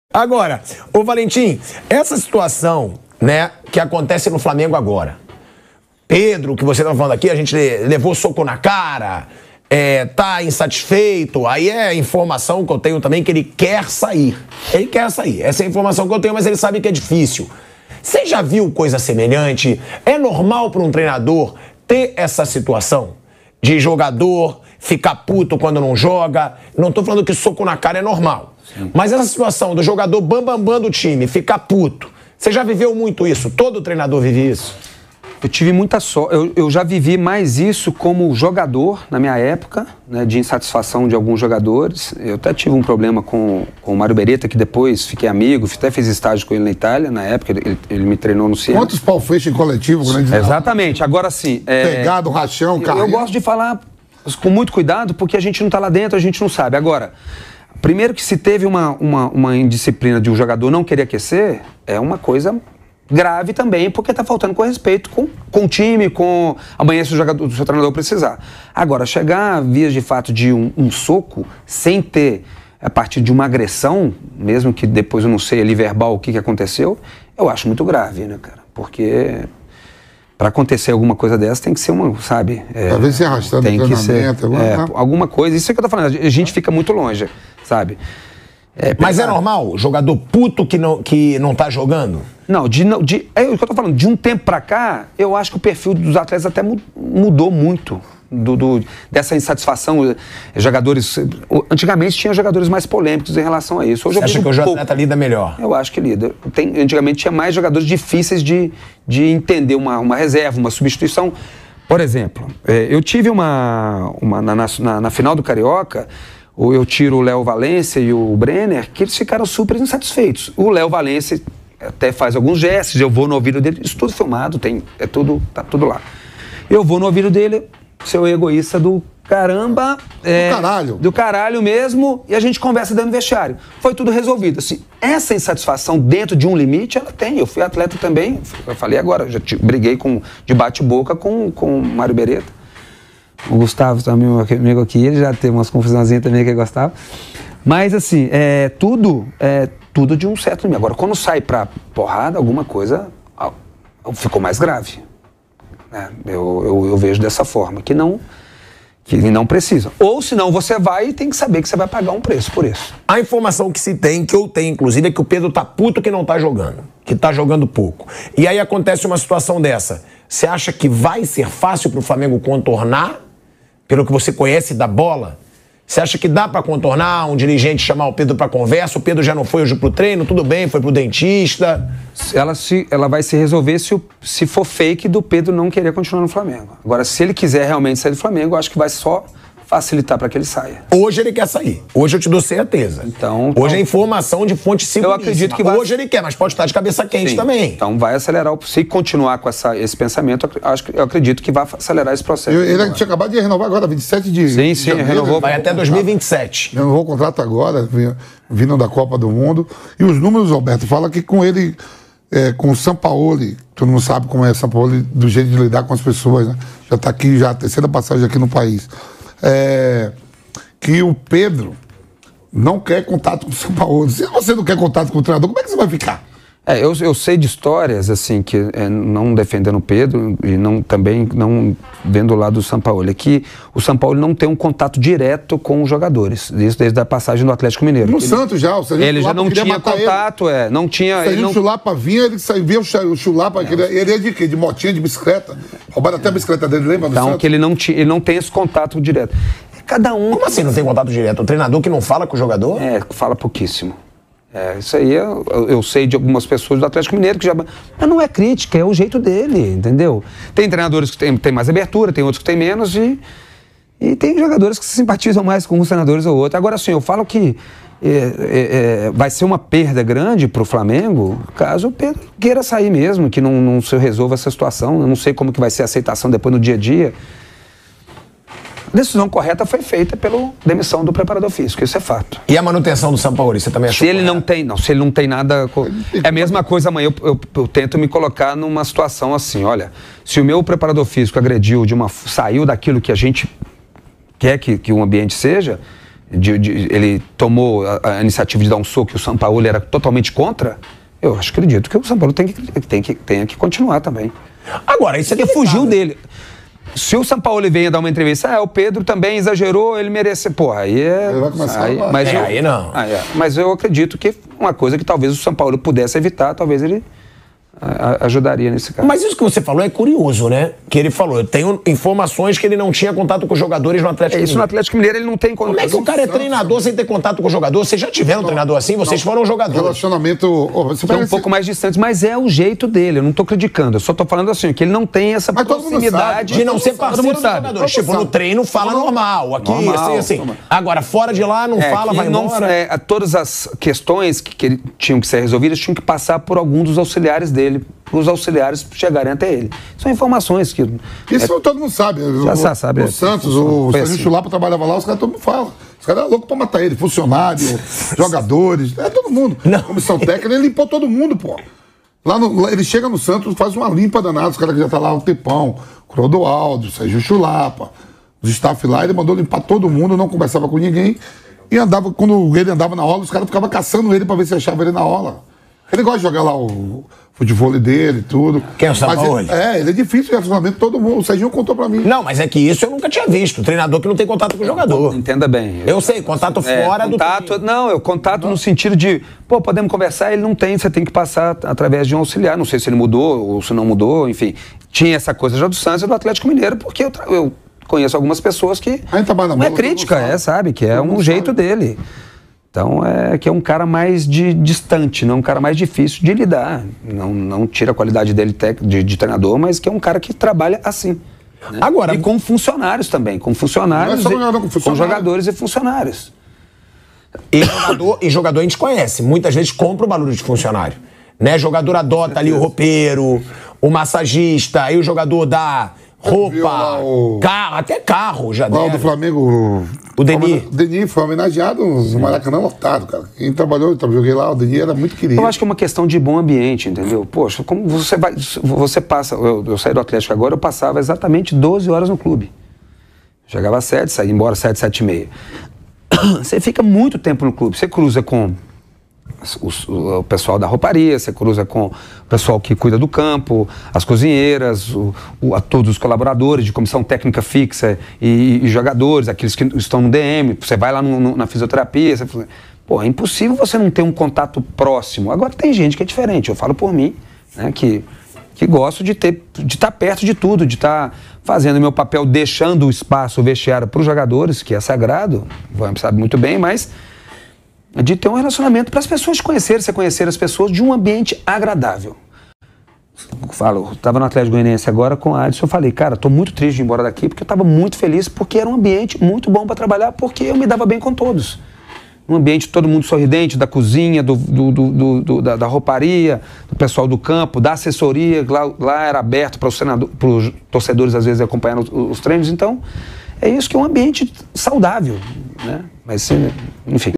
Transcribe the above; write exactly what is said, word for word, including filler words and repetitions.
Agora, ô Valentim, essa situação, né, que acontece no Flamengo agora. Pedro, que você tá falando aqui, a gente levou soco na cara, é, tá insatisfeito, aí é informação que eu tenho também que ele quer sair. Ele quer sair, essa é a informação que eu tenho, mas ele sabe que é difícil. Você já viu coisa semelhante? É normal para um treinador ter essa situação de jogador ficar puto quando não joga? Não tô falando que soco na cara é normal. Sim. Mas essa situação do jogador bambambam bam, bam do time, ficar puto, você já viveu muito isso? Todo treinador vive isso? Eu tive muita sorte. Eu, eu já vivi mais isso como jogador na minha época, né, de insatisfação de alguns jogadores. Eu até tive um problema com, com o Mário Beretta, que depois fiquei amigo, até fiz estágio com ele na Itália, na época, ele, ele me treinou no Siena. Quantos pau fecha em coletivo? Né? Exatamente. Agora sim. É, Pegado, rachão, carreira. Eu, eu gosto de falar com muito cuidado, porque a gente não está lá dentro, a gente não sabe. Agora, primeiro que se teve uma, uma, uma indisciplina de um jogador não querer aquecer, é uma coisa grave também, porque está faltando com respeito com, com o time, com amanhã se o, jogador, o seu treinador precisar. Agora, chegar a vias de fato de um, um soco, sem ter, a partir de uma agressão, mesmo que depois eu não sei ali verbal o que, que aconteceu, eu acho muito grave, né, cara? Porque para acontecer alguma coisa dessa tem que ser uma, sabe? É, Talvez se arrastando tem no que ser alguma, é, alguma coisa, isso é que eu tô falando, a gente fica muito longe, sabe? É, Mas é normal? Jogador puto que não, que não tá jogando? Não, de, de, é o que eu tô falando, de um tempo pra cá, eu acho que o perfil dos atletas até mudou muito. Do, do, dessa insatisfação, jogadores... Antigamente tinha jogadores mais polêmicos em relação a isso. Hoje Você acha que hoje o atleta lida melhor? Eu acho que lida. Tem, antigamente tinha mais jogadores difíceis de, de entender uma, uma reserva, uma substituição. Por exemplo, eu tive uma... uma na, na, na final do Carioca, eu tiro o Léo Valência e o Brenner, que eles ficaram super insatisfeitos. O Léo Valência até faz alguns gestos, eu vou no ouvido dele, isso tudo filmado, tem, é tudo, tá tudo lá. Eu vou no ouvido dele, seu egoísta do caramba, é, do caralho. Do caralho mesmo, e a gente conversa dentro do vestiário. Foi tudo resolvido. Assim, essa insatisfação dentro de um limite, ela tem. Eu fui atleta também, eu falei agora, já te, briguei com, de bate-boca com, com o Mário Beretta. O Gustavo também, meu amigo aqui, ele já teve umas confusãozinhas também que ele gostava. Mas assim, é, tudo, é, tudo de um certo limite. Agora, quando sai pra porrada, alguma coisa ficou mais grave. É, eu, eu, eu vejo dessa forma, que não, que não precisa. Ou senão você vai e tem que saber que você vai pagar um preço por isso. A informação que se tem, que eu tenho inclusive, é que o Pedro tá puto que não tá jogando, que tá jogando pouco. E aí acontece uma situação dessa. Você acha que vai ser fácil pro Flamengo contornar, pelo que você conhece da bola? Você acha que dá pra contornar um dirigente chamar o Pedro pra conversa? O Pedro já não foi hoje pro treino, tudo bem, foi pro dentista. Ela, se, ela vai se resolver se, o, se for fake do Pedro não querer continuar no Flamengo. Agora, se ele quiser realmente sair do Flamengo, eu acho que vai só facilitar para que ele saia. Hoje ele quer sair. Hoje eu te dou certeza. Então, Hoje então, é informação de fonte seguríssima. Eu acredito que vai... Hoje ele quer, mas pode estar de cabeça quente. Sim, também. Então vai acelerar. O... Se continuar com essa, esse pensamento, eu, acho, eu acredito que vai acelerar esse processo. Eu, ele tinha acabado de renovar agora, vinte e sete de Sim, sim, janeiro, renovou. Vai até dois mil e vinte e sete. Renovou o contrato agora, vindo da Copa do Mundo. E os números, Roberto, fala que com ele, é, com o Sampaoli, todo mundo sabe como é Sampaoli, do jeito de lidar com as pessoas, né? Já está aqui, já a terceira passagem aqui no país. É... que o Pedro não quer contato com o São Paulo. Se você não quer contato com o treinador, como é que você vai ficar? É, eu, eu sei de histórias, assim, que é, não defendendo o Pedro e não, também não vendo o lado do São Paulo, é que o São Paulo não tem um contato direto com os jogadores, isso desde a passagem do Atlético Mineiro. No ele, Santos já, o Sérgio Ele já não tinha contato, ele. é, não tinha... Se não... o Chulapa vinha, ele via o Chulapa, ele, ele é de quê? De motinha, de bicicleta? Roubaram até a bicicleta dele, lembra? Então, que ele não, tinha, ele não tem esse contato direto. Cada um... Como assim não tem contato direto? O treinador que não fala com o jogador? É, fala pouquíssimo. É, isso aí eu, eu sei de algumas pessoas do Atlético Mineiro que já... Mas não é crítica, é o jeito dele, entendeu? Tem treinadores que têm tem mais abertura, tem outros que têm menos e, e tem jogadores que se simpatizam mais com uns treinadores ou outros. Agora, assim, eu falo que é, é, é, vai ser uma perda grande pro Flamengo caso o Pedro queira sair mesmo, que não, não se resolva essa situação. Eu não sei como que vai ser a aceitação depois no dia a dia. A decisão correta foi feita pela demissão do preparador físico, isso é fato. E a manutenção do Sampaoli, você também achou? Se ele não tem, não, se ele não tem nada... É a mesma coisa amanhã, eu, eu, eu tento me colocar numa situação assim, olha, se o meu preparador físico agrediu, de uma, saiu daquilo que a gente quer que, que o ambiente seja, de, de, ele tomou a, a iniciativa de dar um soco e o Sampaoli era totalmente contra, eu acho, acredito que o Sampaoli tem que, tem que, tem que continuar também. Agora, isso aqui fugiu dele. Se o Sampaoli venha dar uma entrevista, ah, o Pedro também exagerou, ele merece. Pô, aí é. Ele vai começar aí, a... mas é, eu, aí não. Ah, é. Mas eu acredito que uma coisa que talvez o Sampaoli pudesse evitar, talvez ele a, ajudaria nesse caso. Mas isso que você falou é curioso, né? Que ele falou, eu tenho informações que ele não tinha contato com os jogadores no Atlético É, isso no Atlético Mineiro ele não tem contato. Como é que o cara é treinador sem ter contato com o jogador? Vocês já tiveram um treinador assim? Vocês foram jogadores. Relacionamento... Oh, você São um parece... pouco mais distantes, mas é o jeito dele. Eu não tô criticando, eu só tô falando assim, que ele não tem essa Mas todo mundo proximidade de não ser todo parceiro mundo dos sabe. jogadores. Tipo, no treino fala normal, aqui, Normal, assim, assim. normal. Agora, fora de lá, não É, fala, que vai não, embora. é, todas as questões que, que ele- tinham que ser resolvidas tinham que passar por algum dos auxiliares dele, para os auxiliares chegarem até ele. São informações que... Isso é, todo mundo sabe. Já o, sa- sabe, O é, Santos, funciona. o Foi Sérgio assim. Chulapa trabalhava lá, os caras todo mundo fala. Os caras eram loucos pra matar ele. Funcionário, jogadores, é todo mundo. Não. Comissão técnica, ele limpou todo mundo, pô. Lá, no, lá ele chega no Santos, faz uma limpa danada, os caras que já tá lá há um tempão. Clodoaldo, Sérgio Chulapa, os staff lá, ele mandou limpar todo mundo, não conversava com ninguém. E andava, quando ele andava na aula, os caras ficavam caçando ele pra ver se achava ele na aula. Ele gosta de jogar lá o futebol dele e tudo. Quem é o Mas Sampaoli? ele- É, ele é difícil de relacionamento, todo mundo. O Serginho contou pra mim. Não, mas é que isso eu nunca tinha visto. Treinador que não tem contato com o jogador. Entenda bem. Eu sei, contato É, fora do contato, treino. não, eu contato no sentido de, pô, podemos conversar, ele não tem, você tem que passar através de um auxiliar, não sei se ele mudou ou se não mudou, enfim. Tinha essa coisa já do Santos e do Atlético Mineiro, porque eu, tra- eu conheço algumas pessoas que Aí trabalha na não é bola, todo crítica, mundo sabe. é, sabe, que é Todo um mundo jeito sabe. dele. Então, é que é um cara mais de, distante, não um cara mais difícil de lidar. Não, não tira a qualidade dele tec- de, de treinador, mas que é um cara que trabalha assim. né? Agora- E com funcionários também, com funcionários, Não é só e- jogador, com com funcionário. jogadores e funcionários. E jogador, e jogador a gente conhece. Muitas vezes compra o barulho de funcionário. Né? Jogador adota ali o roupeiro, o massagista, aí o jogador dá viu roupa, lá o- carro, até carro já Lá o deram. do Flamengo. O Deni. O Deni foi homenageado no Maracanã lotado, cara. Quem trabalhou, eu joguei lá, o Deni era muito querido. Eu acho que é uma questão de bom ambiente, entendeu? Poxa, como você vai. Você passa. Eu, eu saí do Atlético agora, eu passava exatamente doze horas no clube. Chegava às sete, saía embora às sete, sete e meia. Você fica muito tempo no clube. Você cruza com os- o, o pessoal da rouparia, você cruza com o pessoal que cuida do campo, as cozinheiras, o, o- a todos os colaboradores de comissão técnica fixa e, e jogadores, aqueles que estão no D M. Você vai lá no- no- na fisioterapia, você fala, pô, é impossível você não ter um contato próximo. Agora tem gente que é diferente, eu falo por mim, né, que, que gosto de ter, de estar perto de tudo, de estar fazendo o meu papel, deixando o espaço, o vestiário para os jogadores, que é sagrado, o Vamp sabe muito bem, mas de ter um relacionamento para as pessoas te conhecerem, você conhecer as pessoas de um ambiente agradável. Eu falo, eu estava no Atlético Goianiense agora com a Adson, eu falei, cara, estou muito triste de ir embora daqui, porque eu estava muito feliz, porque era um ambiente muito bom para trabalhar, porque eu me dava bem com todos. Um ambiente todo mundo sorridente, da cozinha, do, do, do, do- do- da, da rouparia, do pessoal do campo, da assessoria, lá, lá era aberto para os torcedores às vezes acompanhar os, os treinos, então é isso que é um ambiente saudável, né? Mas, enfim.